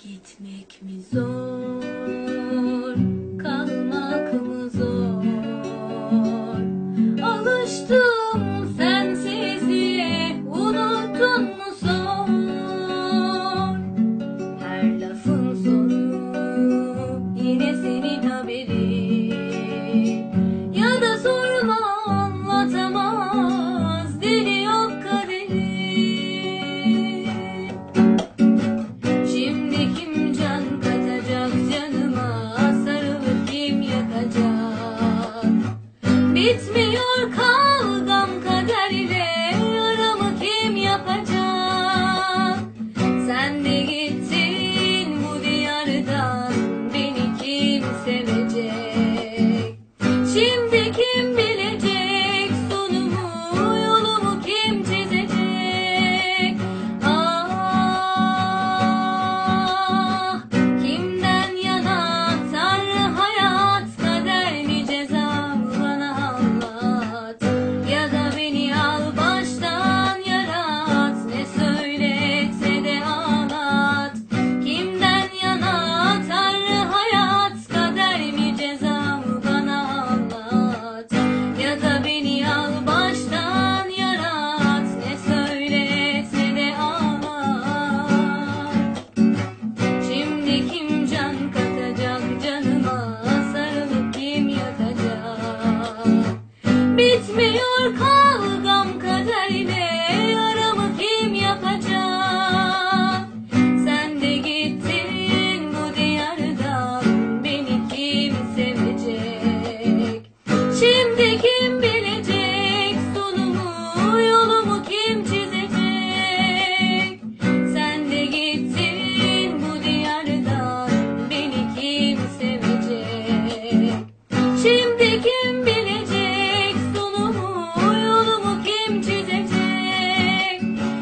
Gitmek mi zor, kalmak mı zor? Alıştım sensizliğe, unuttun mu zor? Her lafın sonu yine senin haberin, ya da sorma anlatamaz dili yok kaderi. Şimdi kim can katacak canıma, sarılıp kim yakacak? Bitmiyor kavgam kaderle, aramı kim yapacak? Sen de gittin bu diyardan, beni kim sevecek? Şimdi kim bilecek sonumu, yolumu kim çizecek? Ah, kimden yana Tanrı, hayat kader mi ceza mı, bana anlat. Ya da beni al baştan yarat, ne söyletse de anlat. Kimden yana Tanrı, hayat kader mi ceza mı, bana anlat. Ya da beni al baştan yarat, ne söyletse de anlat. Şimdi kim can katacak canıma, sarılıp kim yakacak? Bitmiyor kavgam kaderle, aramı kim yapacak? Sen de gittin bu diyardan, beni kim sevecek? Şimdi kim bilecek sonumu, yolumu kim çizecek? Sen de gittin bu diyardan, beni kim sevecek? Şimdi kim bilecek sonumu, yolumu kim çizecek?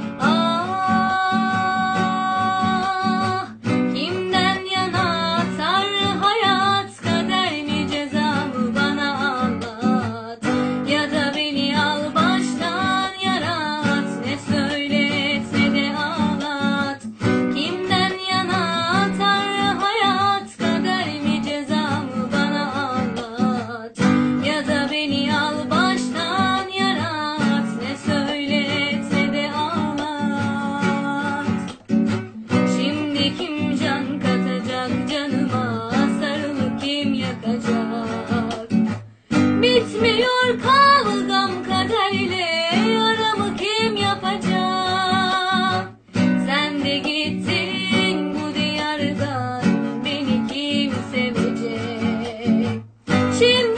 Ah, kimden yana Tanrı, hayat kader mi ceza mı, bana anlat. Ya da beni al baştan yarat, ne söyletse de anlat. Kimden yana Tanrı, hayat kader mi ceza mı, bana anlat. Ya da beni al baştan yarat, ne söyletse de anlat. Şimdi kim can katacak canıma, sarılıp kim yakacak? Bitmiyor kavgam kaderle, aramı kim yapacak? Sen de gittin bu diyardan, beni kim sevecek? Şimdi